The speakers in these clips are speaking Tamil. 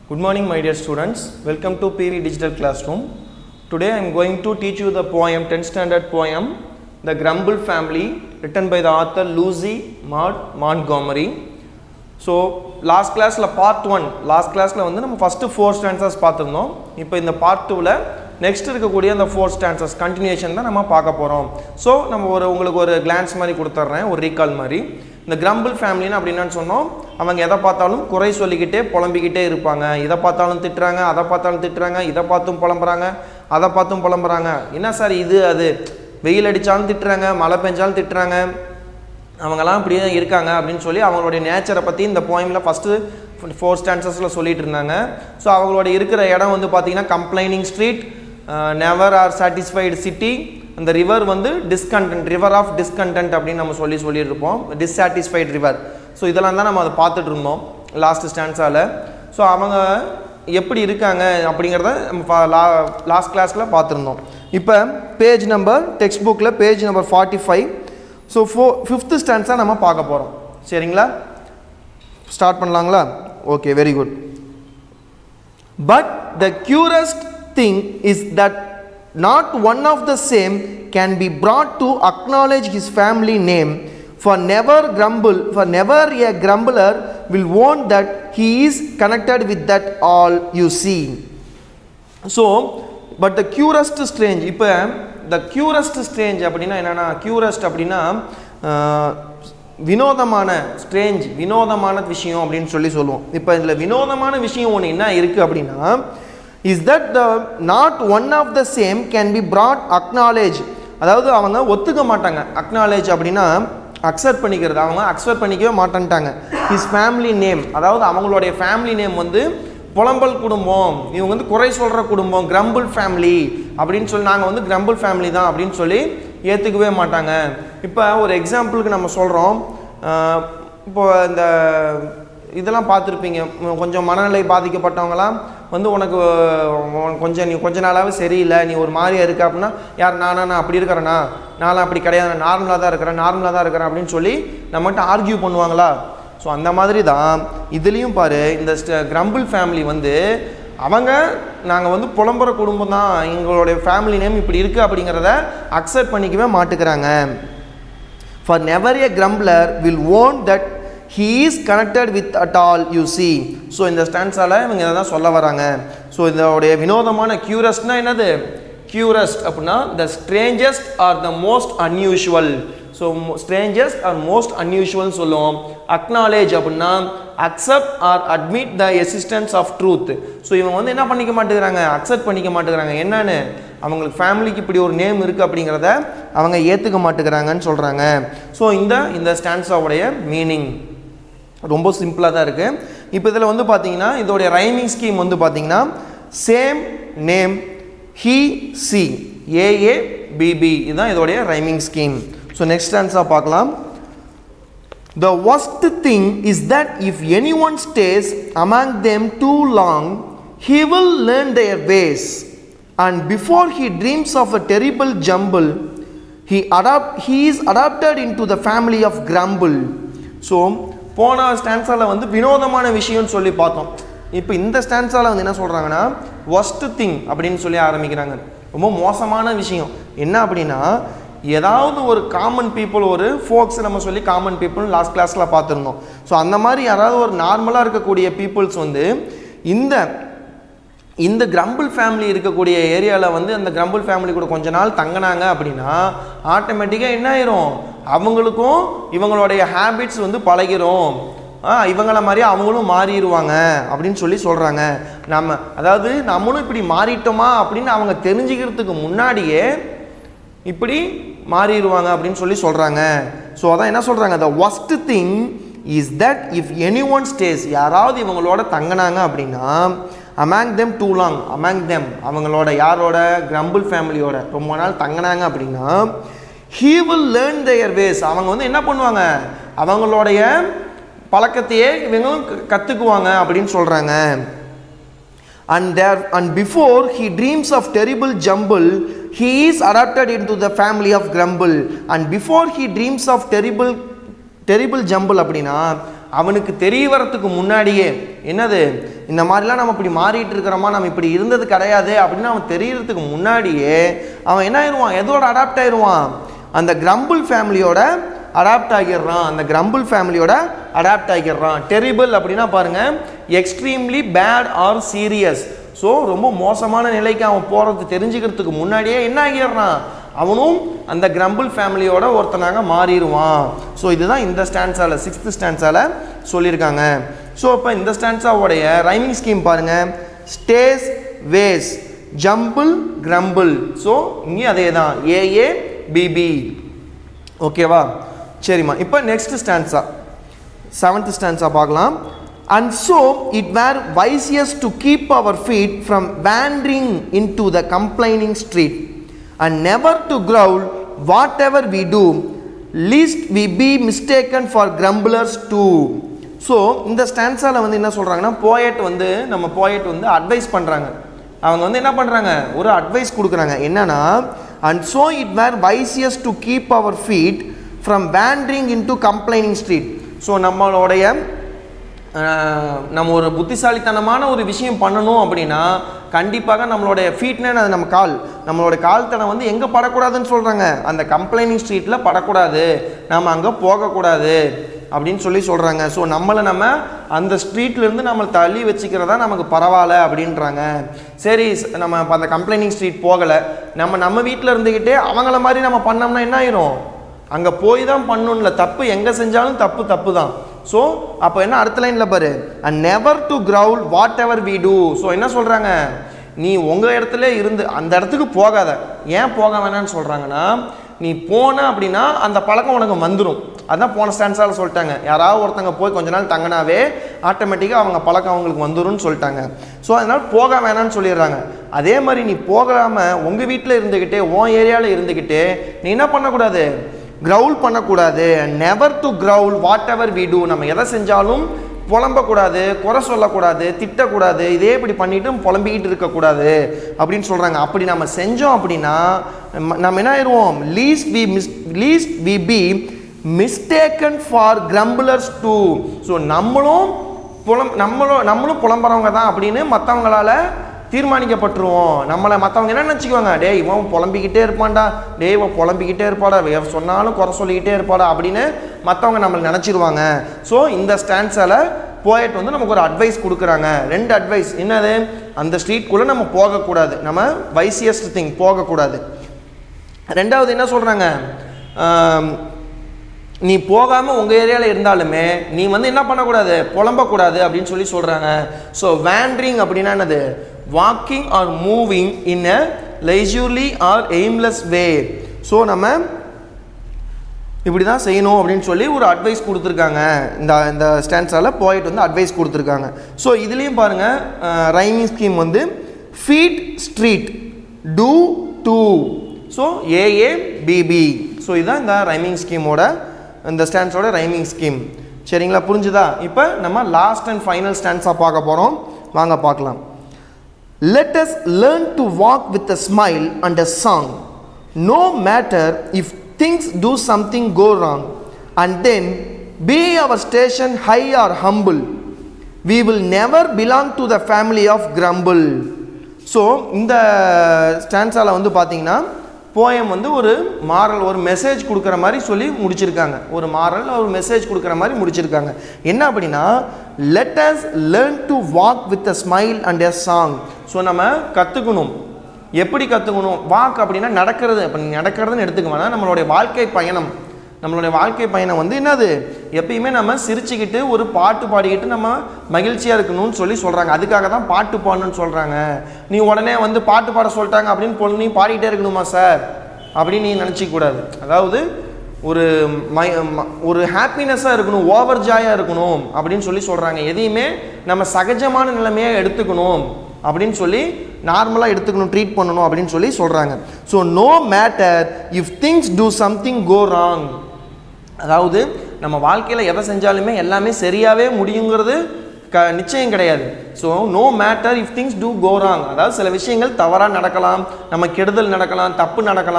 Good morning my dear students, welcome to PV Digital Classroom. Today I am going to teach you the poem, 10th standard poem, The Grumble Family, written by the author Lucy Maud Montgomery. So last class la part 1, last class la வந்து நம்ம first 4 stanzas பார்த்திருந்தோம். இப்போ இந்த part 2 ல next இருக்கக்கூடிய அந்த 4 stanzas continuation தான் நம்ம பார்க்க போறோம். So நம்ம உங்களுக்கு ஒரு glance மாதிரி கொடுத்துறேன், ஒரு recall மாதிரி. இந்த grumble family னா அப்படி என்னன்னு சொன்னோம், அவங்க எதை பார்த்தாலும் குறை சொல்லிக்கிட்டே புலம்பிக்கிட்டே இருப்பாங்க. இத பார்த்தாலும் திட்டுறாங்க, அத பார்த்தாலும் திட்டுறாங்க, இத பார்த்தும் புலம்பறாங்க, அத பார்த்தும் புலம்பறாங்க. என்ன சார் இது அது, வெயில் அடிச்சாலும் திட்டுறாங்க, மழை பெஞ்சாலும் திட்டுறாங்க, அவங்கலாம் இப்படியே இருக்காங்க அப்படினு சொல்லி அவங்களுடைய நேச்சரை பத்தி இந்த போயம்ல ஃபர்ஸ்ட் 4 ஸ்டான்சஸ்ல சொல்லிட்டு இருந்தாங்க. சோ அவங்களோட இருக்கிற இடம் வந்து பாத்தீங்கன்னா complaining street, never or satisfied city, அந்த ரிவர் வந்து டிஸ்கண்டென்ட், ரிவர் ஆஃப் டிஸ்கண்டென்ட் அப்படினு நம்ம சொல்லியிருப்போம், டிஸ்சாட்டிஸ்ஃபைடு ரிவர். சோ இதெல்லாம் தான் நம்ம அதை பார்த்துட்டு இருந்தோம் லாஸ்ட் ஸ்டான்ஸால. சோ அவங்க எப்படி இருக்காங்க அப்படிங்கறத நம்ம லாஸ்ட் கிளாஸ்ல பார்த்திருந்தோம். இப்போ பேஜ் நம்பர் டெக்ஸ்ட் புக்ல page number 45. So 5th stanza நம்ம பார்க்க போகிறோம். சரிங்களா, ஸ்டார்ட் பண்ணலாங்களா? Okay, very good. But the curiousest thing is that not one of the same can be brought to acknowledge his family name, for never a grumbler will own that he is connected with that all you see. So but the curious strange, இப்போ the curious strange அப்படினா என்னன்னா, curious அப்படினா வினோதமான, strange வினோதமான விஷயம் அப்படினு சொல்லுவோம். இப்போ இதுல வினோதமான விஷயம் ஒன்னு என்ன இருக்கு அப்படினா, is that the not one of the same can be brought acknowledge, அதாவது அவங்க ஒத்துக்க மாட்டாங்க. acknowledge அப்படினா அக்செப்ட் பண்ணிக்கிறது, அவங்க அக்செப்ட் பண்ணிக்கவே மாட்டான்ட்டாங்க. his family name, அதாவது அவங்களுடைய ஃபேமிலி நேம் வந்து புலம்பல் குடும்பம், இவங்க வந்து குறை சொல்ற குடும்பம், கிரம்பிள் ஃபேமிலி அப்படின்னு சொல்லி, நாங்கள் வந்து கிரம்பிள் ஃபேமிலி தான் அப்படின்னு சொல்லி ஏற்றுக்கவே மாட்டாங்க. இப்போ ஒரு எக்ஸாம்பிளுக்கு நம்ம சொல்கிறோம், இப்போ இந்த இதெல்லாம் பார்த்துருப்பீங்க, கொஞ்சம் மனநிலை பாதிக்கப்பட்டவங்களாம் வந்து உனக்கு நீ கொஞ்ச நாளாகவே சரியில்லை, நீ ஒரு மாதிரியா இருக்க அப்படின்னா, யார் நான் அப்படி இருக்கிறேன்னா, நான்லாம் அப்படி கிடையாது, நான் நார்மலாக தான் இருக்கிறேன் அப்படின்னு சொல்லி நம்மகிட்ட ஆர்கியூ பண்ணுவாங்களா? ஸோ அந்த மாதிரி தான் இதுலேயும் பாரு, இந்த கிரம்பிள் ஃபேமிலி வந்து நாங்கள் வந்து புலம்புற குடும்பம் தான், எங்களுடைய ஃபேமிலி நேம் இப்படி இருக்குது அப்படிங்கிறத அக்செப்ட் பண்ணிக்கவே மாட்டுக்கிறாங்க. For never a grumbler will own that he is connected with at all you see. So இந்த ஸ்டான்ஸால் இவங்க இதை தான் சொல்ல வராங்க. ஸோ இதோடைய வினோதமான கியூரஸ்ட்னா என்னது? கியூரஸ்ட் அப்படின்னா the strangest or the most unusual. So strangest or most unusual சொல்லுவோம். acknowledge அப்படின்னா accept or admit the existence of truth. So இவங்க வந்து என்ன பண்ணிக்க மாட்டேங்கிறாங்க, அக்செப்ட் பண்ணிக்க மாட்டேங்கிறாங்க. என்னன்னு, அவங்களுக்கு ஃபேமிலிக்கு இப்படி ஒரு நேம் இருக்குது அப்படிங்கிறத அவங்க ஏற்றுக்க மாட்டேங்கிறாங்கன்னு சொல்கிறாங்க. ஸோ இந்த ஸ்டான்ஸாவுடைய மீனிங் ரொம்ப சிம்பிளாக தான் இருக்குது. இப்போ இதில் வந்து பார்த்தீங்கன்னா இதோடைய ரைமிங் ஸ்கீம் வந்து பார்த்தீங்கன்னா same name he she AABB, இதுதான் இதோடைய ரைமிங் ஸ்கீம். ஸோ நெக்ஸ்ட் ஸ்டான்ஸாக பார்க்கலாம். The worst thing is that if anyone stays among them too long, he will learn their ways, and before he dreams of a terrible jumble, he is adopted into the family of grumble. So போன ஸ்டான்ஸால வந்து வினோதமான விஷயம்னு சொல்லி பார்த்தோம். இப்போ இந்த ஸ்டான்ஸால வந்து என்ன சொல்றாங்கன்னா, worst thing அப்படின்னு சொல்லி ஆரம்பிக்கிறாங்க. ரொம்ப மோசமான விஷயம் என்ன அப்படின்னா, ஏதாவது ஒரு காமன் பீப்புள், ஒரு ஃபோக்ஸ் நம்ம சொல்லி காமன் பீப்புள் லாஸ்ட் கிளாஸ்ல பார்த்துருந்தோம். ஸோ அந்த மாதிரி யாராவது ஒரு நார்மலாக இருக்கக்கூடிய பீப்புள்ஸ் வந்து இந்த கிரம்பிள் ஃபேமிலி இருக்கக்கூடிய ஏரியாவில் வந்து அந்த கிரம்பிள் ஃபேமிலி கூட கொஞ்ச நாள் தங்கினாங்க அப்படின்னா ஆட்டோமேட்டிக்காக என்ன ஆயிரும், அவங்களுக்கும் இவங்களுடைய ஹேபிட்ஸ் வந்து பழகிரும், இவங்கள மாதிரி அவங்களும் மாறிடுவாங்க அப்படின்னு சொல்லி சொல்கிறாங்க. அதாவது நம்மளும் இப்படி மாறிட்டோமா அப்படின்னு அவங்க தெரிஞ்சுக்கிறதுக்கு முன்னாடியே இப்படி மாறிடுவாங்க அப்படின்னு சொல்லி சொல்கிறாங்க. ஸோ அதான் என்ன சொல்கிறாங்க, the worst thing is that if anyone stays, யாராவது இவங்களோட தங்கினாங்க அப்படின்னா, among them too long, among them அவங்களோட யாரோட, கிரம்பிள் ஃபேமிலியோட ரொம்ப நாள் தங்கினாங்க அப்படின்னா, he will learn their ways, அவங்க வந்து என்ன பண்ணுவாங்க, அவங்களுடைய பழக்கத்தையே இவங்களும் கற்றுக்குவாங்க அப்படின்னு சொல்கிறாங்க. and before he dreams of terrible jumble, he is adopted into the family of grumble. And before he dreams of terrible jumble அப்படின்னா அவனுக்கு தெரிய வரத்துக்கு முன்னாடியே என்னது இந்த மாதிரிலாம் நம்ம இப்படி மாறிட்டு இருக்கிறோமா, நம்ம இப்படி இருந்தது கிடையாது அப்படின்னு அவன் தெரியறதுக்கு முன்னாடியே அவன் என்ன ஆயிடுவான், எதோட அடாப்ட் ஆயிடுவான், அந்த கிரம்பிள் ஃபேமிலியோட அடாப்ட் ஆகிடுறான். அந்த கிரம்பிள் ஃபேமிலியோட அடாப்ட் ஆகிடுறான். டெரிபிள் அப்படின்னா பாருங்க, extremely bad or serious. So ரொம்ப மோசமான நிலைக்கு அவன் போகிறது தெரிஞ்சுக்கிறதுக்கு முன்னாடியே என்ன ஆகிடுறான், அவனும் அந்த கிரம்பிள் ஃபேமிலியோட ஒருத்தனாக மாறிடுவான். ஸோ இதுதான் இந்த ஸ்டான்ஸால 6th ஸ்டான்ஸால சொல்லியிருக்காங்க. ஸோ இப்போ இந்த ஸ்டான்ஸாவோடைய ரைமிங் ஸ்கீம் பாருங்க, stays ways jumble grumble. So இங்கே அதே தான் ஏஏ பிபி. ஓகேவா, சரிம்மா. இப்போ நெக்ஸ்ட் ஸ்டான்ஸா 7th ஸ்டான்ஸா பார்க்கலாம். And so it were wisest to keep our feet from wandering into the complaining street, and never to growl whatever we do, lest we be mistaken for grumblers too. So இந்த ஸ்டான்ஸால வந்து என்ன சொல்கிறாங்கன்னா, போயட் வந்து நம்ம போயட் வந்து அட்வைஸ் பண்ணுறாங்க. அவங்க வந்து என்ன பண்ணுறாங்க, ஒரு அட்வைஸ் கொடுக்குறாங்க. என்னன்னா, and so it were wisest to keep our feet from wandering into complaining street. So நம்மளுடைய நம்ம ஒரு புத்திசாலித்தனமான ஒரு விஷயம் பண்ணணும் அப்படின்னா கண்டிப்பாக நம்மளுடைய ஃபீட்னு அது நம்ம நம்மளோட கால் தடம் வந்து எங்கே படக்கூடாதுன்னு சொல்கிறாங்க, அந்த கம்ப்ளைனிங் ஸ்ட்ரீட்டில் படக்கூடாது, நம்ம அங்கே போகக்கூடாது அப்படின்னு சொல்கிறாங்க. ஸோ நம்ம அந்த ஸ்ட்ரீட்லேருந்து நம்மளை தள்ளி வச்சுக்கிறதா நமக்கு பரவாயில்ல அப்படின்றாங்க. சரி, நம்ம இப்போ அந்த கம்ப்ளைனிங் ஸ்ட்ரீட் போகலை, நம்ம வீட்டில் இருந்துக்கிட்டே அவங்கள மாதிரி நம்ம பண்ணோம்னா என்ன ஆயிரும், அங்கே போய் தான் பண்ணணும்ல, தப்பு எங்கே செஞ்சாலும் தப்பு தான். ஸோ அப்போ என்ன அடுத்த லைனில் பாரு, and never to growl whatever we do. So என்ன சொல்கிறாங்க, நீ உங்கள் இடத்துல இருந்து அந்த இடத்துக்கு போகாத. ஏன் போக வேணான்னு சொல்கிறாங்கன்னா, நீ போன அப்படின்னா அந்த பழக்கம் உனக்கு வந்துடும். அதான் போன ஸ்டான்ஸால் சொல்லிட்டாங்க, யாராவது ஒருத்தங்க போய் கொஞ்ச நாள் தங்கினாவே ஆட்டோமேட்டிக்காக அவங்க பழக்கம் அவங்களுக்கு வந்துடும்னு சொல்லிட்டாங்க. ஸோ அதனால் போக வேணான்னு சொல்லிடுறாங்க. அதே மாதிரி நீ போகாமல் உங்கள் வீட்டில் இருந்துக்கிட்டே உன் ஏரியாவில் இருந்துக்கிட்டே நீ என்ன பண்ணக்கூடாது, கிரவுல் பண்ணக்கூடாது. Never to growl whatever we do. நம்ம எதை செஞ்சாலும் புலம்பக்கூடாது, குறை சொல்லக்கூடாது, திட்டக்கூடாது, இதே இப்படி பண்ணிட்டு புலம்பிக்கிட்டு இருக்கக்கூடாது அப்படின்னு சொல்கிறாங்க. அப்படி நம்ம செஞ்சோம் அப்படின்னா நம்ம என்ன ஆயிடுவோம், least we be mistaken for grumblers too. So நம்மளும் புலம்புறவங்க தான் அப்படின்னு மற்றவங்களால தீர்மானிக்கப்பட்டுருவோம். நம்மளை மற்றவங்க என்ன நினச்சிக்குவாங்க, டே இவன் புலம்பிக்கிட்டே இருப்பான்டா, டே இவன் புலம்பிக்கிட்டே இருப்பாடா, சொன்னாலும் குறை சொல்லிக்கிட்டே இருப்பாடா அப்படின்னு மற்றவங்க நம்மளை நினச்சிருவாங்க. ஸோ இந்த ஸ்டான்ஸால் போயட் வந்து நமக்கு ஒரு அட்வைஸ் கொடுக்குறாங்க. 2 அட்வைஸ். என்னது, அந்த ஸ்ட்ரீட்குள்ளே நம்ம போகக்கூடாது, நம்ம வைசியஸ்ட் திங் போகக்கூடாது. 2வது என்ன சொல்கிறாங்க, நீ போகாமல் உங்கள் ஏரியாவில் இருந்தாலுமே நீ வந்து என்ன பண்ணக்கூடாது, புலம்பக்கூடாது அப்படின்னு சொல்கிறாங்க. ஸோ வேண்ட்ரிங் அப்படின்னா என்னது, walking or moving in a leisurely or aimless way. So நம்ம இப்படி தான் செய்யணும் அப்படின்னு சொல்லி ஒரு அட்வைஸ் கொடுத்துருக்காங்க. இந்த ஸ்டான்ஸால் போயிட்டு வந்து அட்வைஸ் கொடுத்துருக்காங்க. ஸோ இதுலேயும் பாருங்கள், ரைமிங் ஸ்கீம் வந்து feet street too too. So AABB. So இதுதான் இந்த ரைமிங் ஸ்கீமோட இந்த ஸ்டான்ஸோட ரைமிங் ஸ்கீம். சரிங்களா, புரிஞ்சுதா? இப்போ நம்ம லாஸ்ட் அண்ட் ஃபைனல் ஸ்டான்ஸாக பார்க்க போகிறோம். வாங்க பார்க்கலாம். Let us learn to walk with a smile and a song, no matter if things do something go wrong, and then be our station high or humble, we will never belong to the family of grumble. So இந்த ஸ்டான்ஸால் வந்து பார்த்தீங்கன்னா போயம் வந்து ஒரு மாரல், ஒரு மெசேஜ் கொடுக்குற மாதிரி சொல்லி முடிச்சிருக்காங்க. ஒரு மாரல், ஒரு மெசேஜ் கொடுக்குற மாதிரி முடிச்சிருக்காங்க. என்ன அப்படின்னா, let us learn to walk with a smile and a song. So நம்ம கற்றுக்கணும். எப்படி கற்றுக்கணும், வாக் அப்படின்னா நடக்கிறது. இப்போ நடக்கிறதுன்னு எடுத்துக்க வேணாம், நம்மளுடைய வாழ்க்கை பயணம். நம்மளுடைய வாழ்க்கை பயணம் வந்து என்னது, எப்பயுமே நம்ம சிரிச்சுக்கிட்டு ஒரு பாட்டு பாடிக்கிட்டு நம்ம மகிழ்ச்சியாக இருக்கணும்னு சொல்கிறாங்க. அதுக்காக தான் பாட்டு பாடணும்னு சொல்கிறாங்க. நீ உடனே வந்து பாட்டு பாட சொல்லிட்டாங்க அப்படின்னு நீ பாடிக்கிட்டே இருக்கணுமா சார் அப்படின்னு நீ நினச்சிக்கூடாது. அதாவது ஒரு ஹாப்பினஸ்ஸாக இருக்கணும், ஓவர் ஜாயாக இருக்கணும் அப்படின்னு சொல்கிறாங்க. எதையுமே நம்ம சகஜமான நிலைமையாக எடுத்துக்கணும் அப்படின்னு சொல்லி நார்மலாக எடுத்துக்கணும், ட்ரீட் பண்ணணும் அப்படின்னு சொல்கிறாங்க. So no matter if things do something go wrong. அதாவது நம்ம வாழ்க்கையில் எதை செஞ்சாலுமே எல்லாமே சரியாகவே முடியுங்கிறது நிச்சயம் கிடையாது. So no matter if things do go wrong. அதாவது சில விஷயங்கள் தவறாக நடக்கலாம், நம்ம கெடுதல் நடக்கலாம், தப்பு நடக்கலாம்.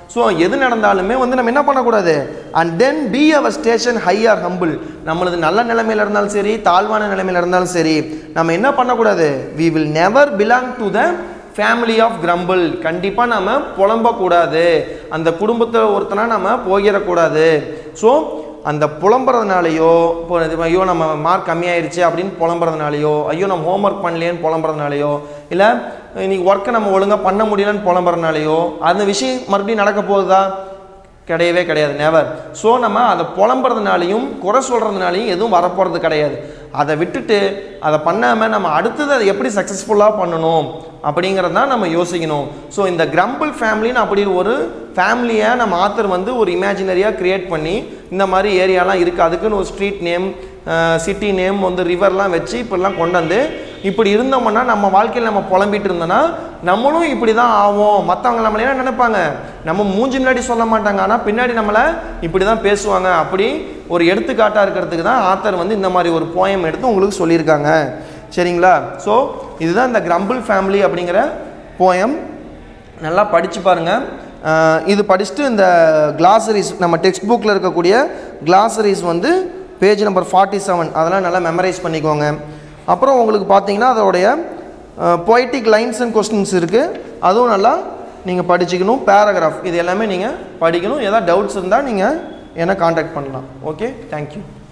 ஸோ எது நடந்தாலுமே வந்து நம்ம என்ன பண்ணக்கூடாது, and then be our station high or humble. நம்மளது நல்ல நிலைமையில் இருந்தாலும் சரி, தாழ்வான நிலைமையில் இருந்தாலும் சரி, நம்ம என்ன பண்ணக்கூடாது, we will never belong to the family of grumble. கண்டிப்பாக நம்ம புலம்பக்கூடாது, அந்த குடும்பத்தில் ஒருத்தனா நம்ம போயிடக்கூடாது. ஸோ அந்த புலம்புறதுனாலையோ, இப்போ ஐயோ நம்ம மார்க் கம்மியாயிருச்சு அப்படின்னு புலம்புறதுனாலையோ, ஐயோ நம்ம ஹோம்ஒர்க் பண்ணலையேன்னு புலம்புறதுனாலையோ, இல்லை இன்னைக்கு ஒர்க்கை நம்ம ஒழுங்காக பண்ண முடியலன்னு புலம்புறதுனாலையோ அந்த விஷயம் மறுபடியும் நடக்க போகுதா, கிடையவே கிடையாது, நெவர். ஸோ நம்ம அதை புலம்புறதுனாலையும் குறை சொல்கிறதுனாலையும் எதுவும் வரப்போகிறது கிடையாது. அதை விட்டுட்டு அதை பண்ணாமல் நம்ம அடுத்தது அதை எப்படி சக்ஸஸ்ஃபுல்லாக பண்ணணும் அப்படிங்கிறது தான் நம்ம யோசிக்கணும். ஸோ இந்த கிரம்பிள் ஃபேமிலின்னு அப்படி ஒரு ஃபேமிலியை நம்ம ஆத்தர் வந்து ஒரு இமேஜினரியாக க்ரியேட் பண்ணி இந்த மாதிரி ஏரியாலாம் இருக்குது, அதுக்குன்னு ஒரு ஸ்ட்ரீட் நேம், சிட்டி நேம் வந்து ரிவர்லாம் வச்சு இப்படிலாம் கொண்டு வந்து இப்படி இருந்தோம்னா நம்ம வாழ்க்கையில் நம்ம புலம்பிட்டு இருந்தோன்னா நம்மளும் இப்படி தான் ஆகும். மற்றவங்க நம்மளை என்ன நினைப்பாங்க, நம்ம மூஞ்சி முன்னாடி சொல்ல மாட்டாங்க, ஆனால் பின்னாடி நம்மளை இப்படி தான் பேசுவாங்க. அப்படி ஒரு எடுத்துக்காட்டாக இருக்கிறதுக்கு தான் ஆத்தர் வந்து இந்த மாதிரி ஒரு போயம் எடுத்து உங்களுக்கு சொல்லியிருக்காங்க. சரிங்களா? ஸோ இதுதான் இந்த கிரம்பிள் ஃபேமிலி அப்படிங்கிற போயம். நல்லா படித்து பாருங்கள். இது படிச்சுட்டு இந்த கிளாசரிஸ், நம்ம டெக்ஸ்ட் புக்கில் இருக்கக்கூடிய கிளாசரிஸ் வந்து பேஜ் நம்பர் 47 அதெல்லாம் நல்லா மெமரைஸ் பண்ணிக்கோங்க. அப்புறம் உங்களுக்கு பார்த்தீங்கன்னா அதோடைய பொய்டிக் லைன்ஸ் அண்ட் கொஸ்டின்ஸ் இருக்குது, அதுவும் நல்லா நீங்கள் படிச்சுக்கணும். பேராகிராஃப் இது எல்லாமே நீங்கள் படிக்கணும். ஏதாவது டவுட்ஸ் இருந்தால் நீங்கள் என்னை காண்டாக்ட் பண்ணலாம். Okay, thank you.